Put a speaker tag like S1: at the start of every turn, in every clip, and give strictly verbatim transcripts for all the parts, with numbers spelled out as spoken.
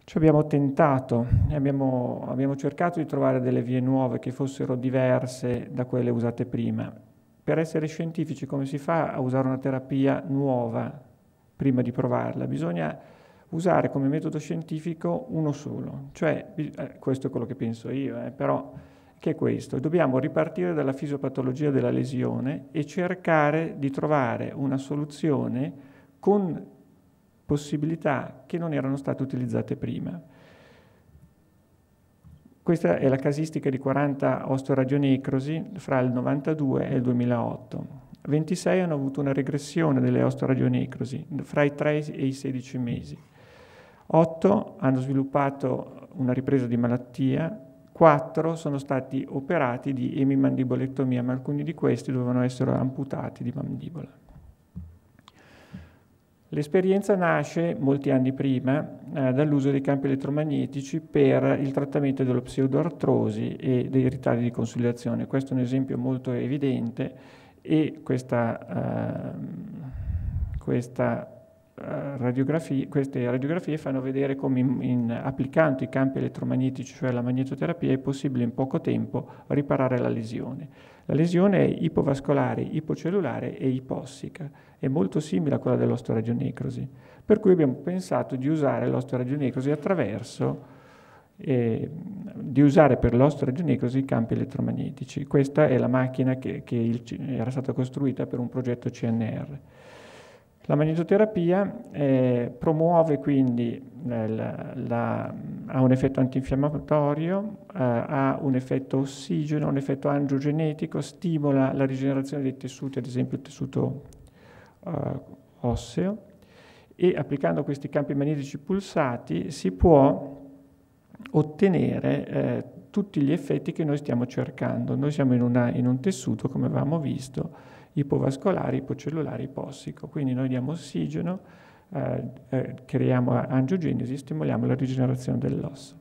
S1: Ci abbiamo tentato, abbiamo, abbiamo cercato di trovare delle vie nuove che fossero diverse da quelle usate prima. Per essere scientifici, come si fa a usare una terapia nuova prima di provarla? Bisogna usare come metodo scientifico uno solo, cioè, eh, questo è quello che penso io, eh, però, che è questo: dobbiamo ripartire dalla fisiopatologia della lesione e cercare di trovare una soluzione con possibilità che non erano state utilizzate prima. Questa è la casistica di quaranta osteoradionecrosi fra il novantadue e il duemilaotto. ventisei hanno avuto una regressione delle osteoradionecrosi fra i tre e i sedici mesi. otto hanno sviluppato una ripresa di malattia, quattro sono stati operati di emimandibolectomia, ma alcuni di questi dovevano essere amputati di mandibola. L'esperienza nasce molti anni prima eh, dall'uso dei campi elettromagnetici per il trattamento dello pseudoartrosi e dei ritardi di consolidazione. Questo è un esempio molto evidente e questa, uh, questa uh, radiografia, queste radiografie fanno vedere come in, in, applicando i campi elettromagnetici, cioè la magnetoterapia, è possibile in poco tempo riparare la lesione. La lesione è ipovascolare, ipocellulare e ipossica. È molto simile a quella dell'osteoradionecrosi, per cui abbiamo pensato di usare l'osteoradionecrosi attraverso, eh, di usare per l'osteoradionecrosi i campi elettromagnetici. Questa è la macchina che, che il, era stata costruita per un progetto C N R. La magnetoterapia eh, promuove quindi, eh, la, la, ha un effetto antinfiammatorio, eh, ha un effetto ossigeno, un effetto angiogenetico, stimola la rigenerazione dei tessuti, ad esempio il tessuto Uh, osseo, e applicando questi campi magnetici pulsati si può ottenere eh, tutti gli effetti che noi stiamo cercando. Noi siamo in, una, in un tessuto, come avevamo visto, ipovascolare, ipocellulare, ipossico, quindi noi diamo ossigeno, eh, eh, creiamo angiogenesi, stimoliamo la rigenerazione dell'osso.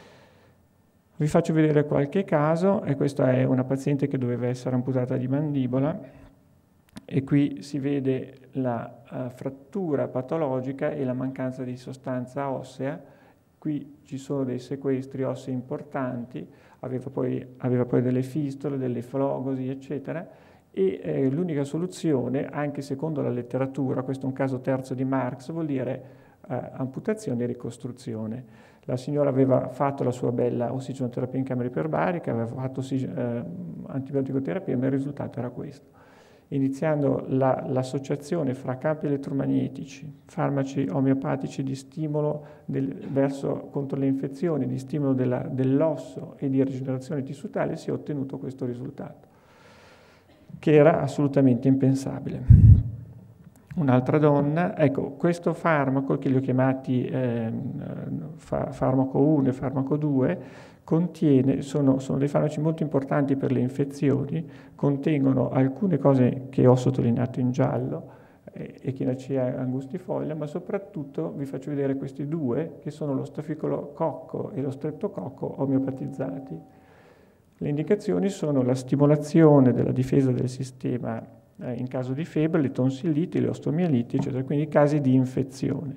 S1: Vi faccio vedere qualche caso, e questa è una paziente che doveva essere amputata di mandibola, e qui si vede la uh, frattura patologica e la mancanza di sostanza ossea. Qui ci sono dei sequestri ossei importanti, aveva poi, aveva poi delle fistole, delle flogosi, eccetera, e eh, l'unica soluzione, anche secondo la letteratura, questo è un caso terzo di Marx, vuol dire uh, amputazione e ricostruzione. La signora aveva fatto la sua bella ossigenoterapia in camera iperbarica, aveva fatto uh, antibioticoterapia, ma il risultato era questo. Iniziando la, l'associazione fra campi elettromagnetici, farmaci omeopatici di stimolo del, verso, contro le infezioni, di stimolo della, dell'osso e di rigenerazione tissutale, si è ottenuto questo risultato, che era assolutamente impensabile. Un'altra donna, ecco, questo farmaco, che li ho chiamati eh, fa, farmaco uno e farmaco due, contiene, sono, sono dei farmaci molto importanti per le infezioni, contengono alcune cose che ho sottolineato in giallo, eh, echinacea angustifolia, ma soprattutto vi faccio vedere questi due, che sono lo stafilococco e lo streptococco omeopatizzati. Le indicazioni sono la stimolazione della difesa del sistema eh, in caso di febbre, le tonsilliti, le osteomieliti, eccetera, quindi casi di infezione.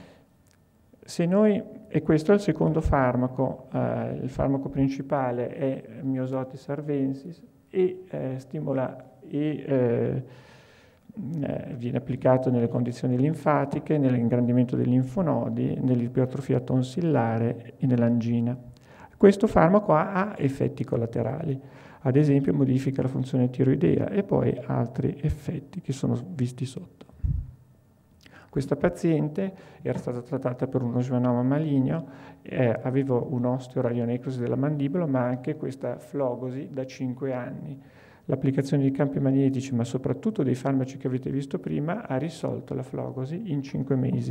S1: Se noi, e questo è il secondo farmaco, eh, il farmaco principale è Myosotis arvensis e eh, stimola e eh, eh, viene applicato nelle condizioni linfatiche, nell'ingrandimento dei linfonodi, nell'ipertrofia tonsillare e nell'angina. Questo farmaco ha, ha effetti collaterali, ad esempio modifica la funzione tiroidea e poi altri effetti che sono visti sotto. Questa paziente era stata trattata per uno schwannoma maligno, eh, aveva un'osteoradionecrosi della mandibola, ma anche questa flogosi da cinque anni. L'applicazione di campi magnetici, ma soprattutto dei farmaci che avete visto prima, ha risolto la flogosi in cinque mesi.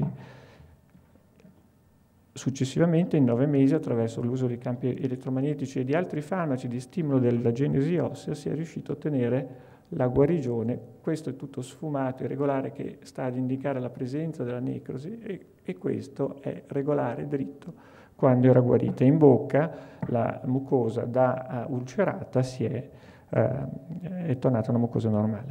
S1: Successivamente, in nove mesi, attraverso l'uso di campi elettromagnetici e di altri farmaci di stimolo della genesi ossea, si è riuscito a ottenere la guarigione. Questo è tutto sfumato, irregolare, che sta ad indicare la presenza della necrosi, e, e questo è regolare, dritto, quando era guarita. In bocca la mucosa da uh, ulcerata si è, uh, è tornata una mucosa normale.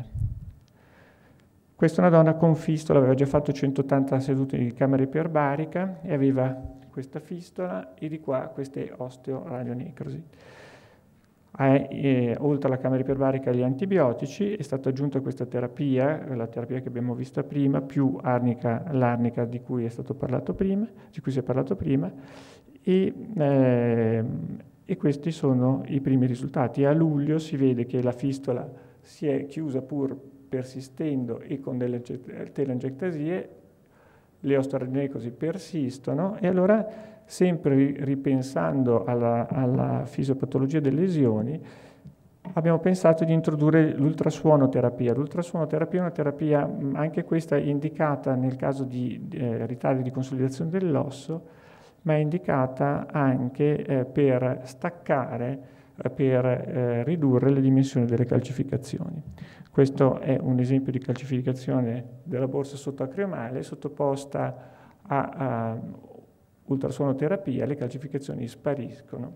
S1: Questa è una donna con fistola, aveva già fatto centottanta sedute di camera iperbarica e aveva questa fistola e di qua queste osteoradionecrosi. Eh, eh, oltre alla camera iperbarica e agli antibiotici è stata aggiunta questa terapia, la terapia che abbiamo visto prima, più arnica, l'arnica di cui è stato parlato prima, di cui si è parlato prima, e, eh, e questi sono i primi risultati. A luglio si vede che la fistola si è chiusa pur persistendo e con delle telangiectasie, le osteoradionecrosi persistono, e allora, sempre ripensando alla, alla fisiopatologia delle lesioni, abbiamo pensato di introdurre l'ultrasuonoterapia. L'ultrasuonoterapia è una terapia, anche questa indicata nel caso di eh, ritardi di consolidazione dell'osso, ma è indicata anche eh, per staccare, eh, per eh, ridurre le dimensioni delle calcificazioni. Questo è un esempio di calcificazione della borsa sottoacromiale sottoposta a, a ultrasuonoterapia, le calcificazioni spariscono.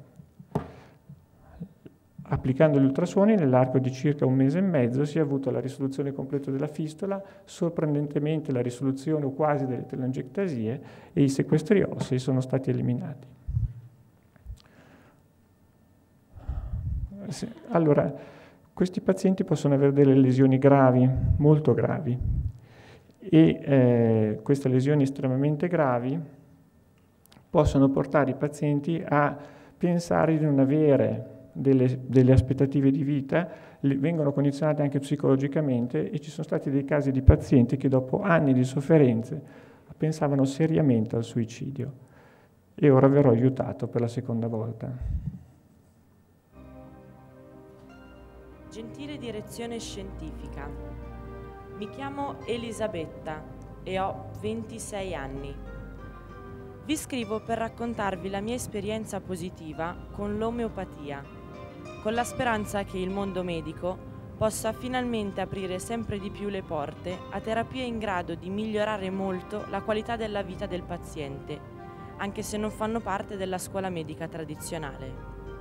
S1: Applicando gli ultrasuoni, nell'arco di circa un mese e mezzo si è avuta la risoluzione completa della fistola, sorprendentemente la risoluzione o quasi delle telangiectasie, e i sequestri ossei sono stati eliminati. Allora, questi pazienti possono avere delle lesioni gravi, molto gravi, e eh, queste lesioni estremamente gravi possono portare i pazienti a pensare di non avere delle, delle aspettative di vita, le, vengono condizionate anche psicologicamente, e ci sono stati dei casi di pazienti che dopo anni di sofferenze pensavano seriamente al suicidio. E ora verrò aiutato per la seconda volta.
S2: Gentile direzione scientifica, mi chiamo Elisabetta e ho ventisei anni. Vi scrivo per raccontarvi la mia esperienza positiva con l'omeopatia, con la speranza che il mondo medico possa finalmente aprire sempre di più le porte a terapie in grado di migliorare molto la qualità della vita del paziente, anche se non fanno parte della scuola medica tradizionale.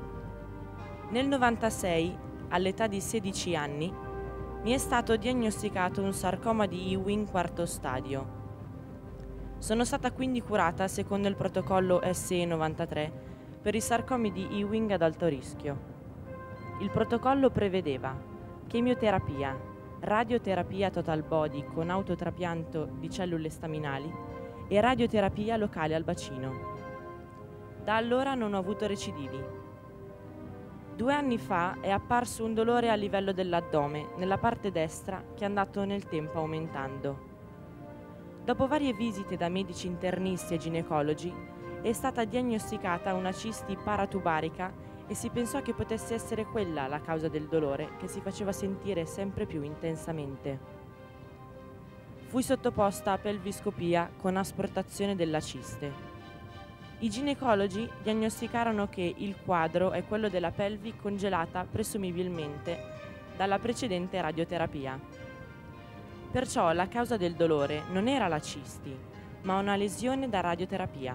S2: Nel novantasei, all'età di sedici anni, mi è stato diagnosticato un sarcoma di Ewing quarto stadio. Sono stata quindi curata secondo il protocollo S E novantatré per i sarcomi di Ewing ad alto rischio. Il protocollo prevedeva chemioterapia, radioterapia total body con autotrapianto di cellule staminali e radioterapia locale al bacino. Da allora non ho avuto recidivi. Due anni fa è apparso un dolore a livello dell'addome, nella parte destra, che è andato nel tempo aumentando. Dopo varie visite da medici internisti e ginecologi, è stata diagnosticata una cisti paratubarica e si pensò che potesse essere quella la causa del dolore che si faceva sentire sempre più intensamente. Fui sottoposta a pelviscopia con asportazione della ciste. I ginecologi diagnosticarono che il quadro è quello della pelvi congelata presumibilmente dalla precedente radioterapia. Perciò la causa del dolore non era la cisti, ma una lesione da radioterapia.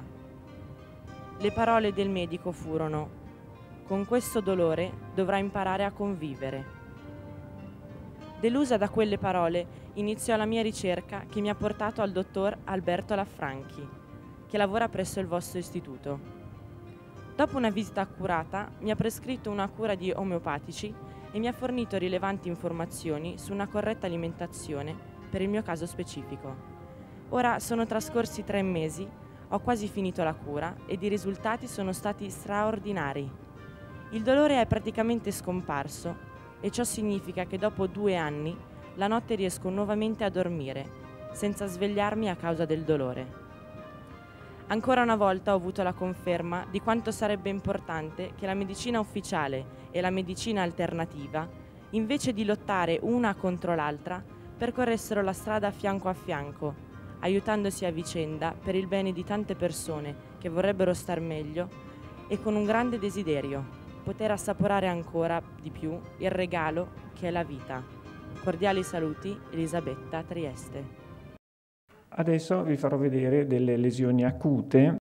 S2: Le parole del medico furono: «Con questo dolore dovrà imparare a convivere». Delusa da quelle parole, iniziò la mia ricerca che mi ha portato al dottor Alberto Laffranchi, che lavora presso il vostro istituto. Dopo una visita accurata, mi ha prescritto una cura di omeopatici e mi ha fornito rilevanti informazioni su una corretta alimentazione per il mio caso specifico. Ora sono trascorsi tre mesi, ho quasi finito la cura ed i risultati sono stati straordinari. Il dolore è praticamente scomparso e ciò significa che dopo due anni la notte riesco nuovamente a dormire, senza svegliarmi a causa del dolore. Ancora una volta ho avuto la conferma di quanto sarebbe importante che la medicina ufficiale e la medicina alternativa, invece di lottare una contro l'altra, percorressero la strada fianco a fianco, aiutandosi a vicenda per il bene di tante persone che vorrebbero star meglio e con un grande desiderio, poter assaporare ancora di più il regalo che è la vita. Cordiali saluti, Elisabetta, Trieste.
S1: Adesso vi farò vedere delle lesioni acute